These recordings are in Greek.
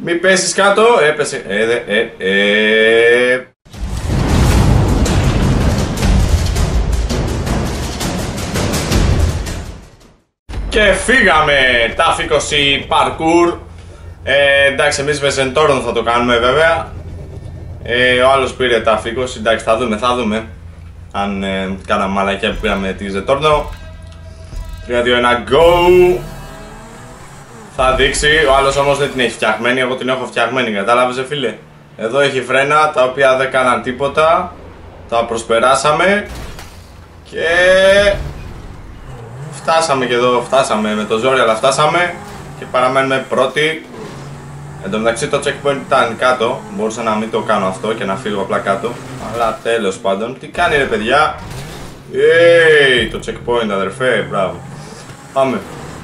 Μη πέσεις κάτω, έπεσε. Και φύγαμε. Τα 20 parkour. Εντάξει, εμείς με Zentorno θα το κάνουμε βέβαια. Ο άλλος πήρε τα 20. Εντάξει, θα δούμε αν κάναμε μαλακιά που πήραμε τη Zentorno. 3, 2, 1, go! Θα δείξει, ο άλλος όμως δεν την έχει φτιαγμένη, εγώ την έχω φτιαγμένη, κατάλαβες φίλε. Εδώ έχει φρένα τα οποία δεν κάναν τίποτα. Τα προσπεράσαμε. Και φτάσαμε και εδώ, φτάσαμε με το ζόρι αλλά φτάσαμε. Και παραμένουμε πρώτοι. Εν τω μεταξύ το checkpoint ήταν κάτω, μπορούσα να μην το κάνω αυτό και να φύγω απλά κάτω. Αλλά τέλος πάντων, τι κάνει ρε παιδιά. Το checkpoint αδερφέ, μπράβο. Πάμε.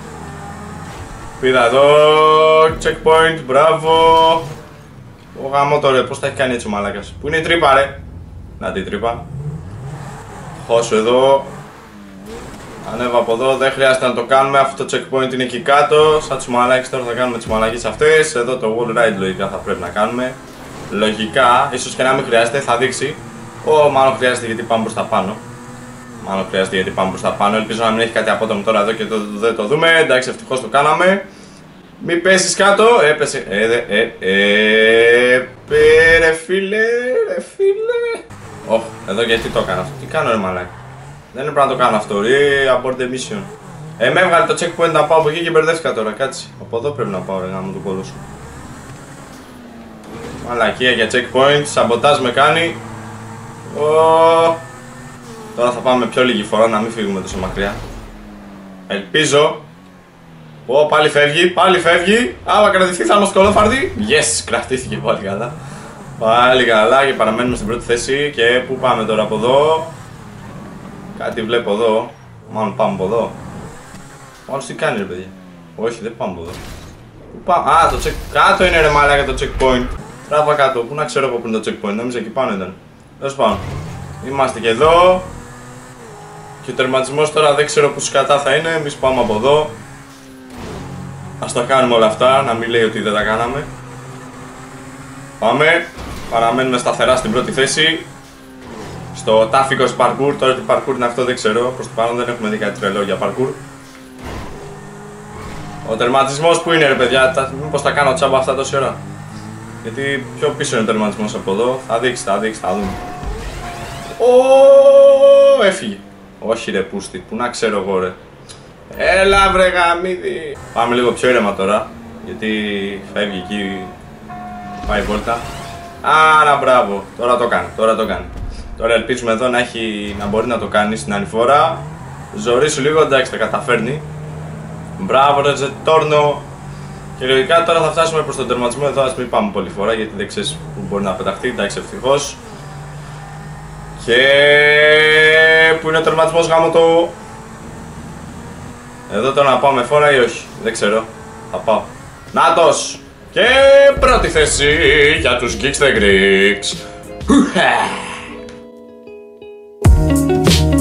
Πήρα εδώ, checkpoint, μπράβο. Ο γάμο τώρα, πώς τα έχει κάνει έτσι ο μαλάκας. Πού είναι η τρύπα ρε. Να τη τρύπα. Χώσου εδώ. Ανέβα από εδώ, δεν χρειάζεται να το κάνουμε, αυτό το checkpoint είναι εκεί κάτω. Σαν τους μαλάκες τώρα θα κάνουμε τις μαλακίες αυτές. Εδώ το wall ride λογικά θα πρέπει να κάνουμε. Λογικά, ίσως και να μην χρειάζεται, θα δείξει. Μάλλον χρειάζεται γιατί πάμε προς τα πάνω. Ελπίζω να μην έχει κάτι απότομο τώρα εδώ και δεν το δούμε. Εντάξει, ευτυχώς το κάναμε. Μη πέσεις κάτω, έπεσε. Ρε φίλε. Εδώ γιατί το έκανα αυτό, τι κάνω ρε μαλάκι. Δεν είναι πρέπει να το κάνω αυτό, abort the mission. Με έβγαλε το checkpoint να πάω από εκεί και μπερδεύτηκα τώρα, κάτσε. Από εδώ πρέπει να πάω ρε γάμο του κόλου σου. Μαλακία για checkpoint, σαμποτάζ με κάνει. Τώρα θα πάμε πιο λίγη φορά να μην φύγουμε τόσο μακριά. Ελπίζω. Πάλι φεύγει. Άμα κρατηθεί θα είμαστε κολόφαρδοι. Yes, κρατήθηκε πάλι καλά. Πάλι καλά και παραμένουμε στην πρώτη θέση. Και πού πάμε τώρα από εδώ. Κάτι βλέπω εδώ. Μάλλον πάμε από εδώ. Μάλλον τι κάνει ρε παιδιά. Όχι, δεν πάμε από εδώ. Πού πάμε. Το κάτω είναι ρε μαλάκα το checkpoint. Τράβα κάτω. Πού να ξέρω από πού είναι το checkpoint. Νόμιζα εκεί πάνω ήταν. Τέλος πάντων. Είμαστε και εδώ. Και ο τερματισμός τώρα δεν ξέρω που σκατά θα είναι. Εμείς πάμε από εδώ. Ας τα κάνουμε όλα αυτά. Να μην λέει ότι δεν τα κάναμε. Πάμε. Παραμένουμε σταθερά στην πρώτη θέση. Στο τάφικος parkour. Τώρα τι parkour είναι αυτό δεν ξέρω. Προς το παρόν δεν έχουμε δει κάτι τρελό για parkour. Ο τερματισμός που είναι ρε παιδιά. Μήπως τα κάνω τσάμπα αυτά τόση ώρα. Γιατί πιο πίσω είναι ο τερματισμός από εδώ. Θα δείξει, θα δούμε. Έφυγε. Όχι ρε πούστη, που να ξέρω εγώ ρε. Έλα βρε γαμίδι. Πάμε λίγο πιο ήρεμα τώρα. Γιατί φεύγει εκεί. Πάει βόλτα. Άρα μπράβο, τώρα το κάνει. Τώρα ελπίζουμε εδώ να μπορεί να το κάνει στην άλλη φορά. Ζορίσου λίγο, εντάξει τα καταφέρνει. Μπράβο ρε Zentorno. Και λογικά τώρα θα φτάσουμε προς τον τερματισμό εδώ. Ας μην πάμε πολλή φορά γιατί δεν ξέρεις που μπορεί να πεταχτεί. Εντάξει ευτυχώς. Και που είναι ο τερματισμός γάμο το. Εδώ τώρα να πάω με φόρα ή όχι, δεν ξέρω. Θα πάω. Νάτος! Και πρώτη θέση για τους Geeks the Greeks.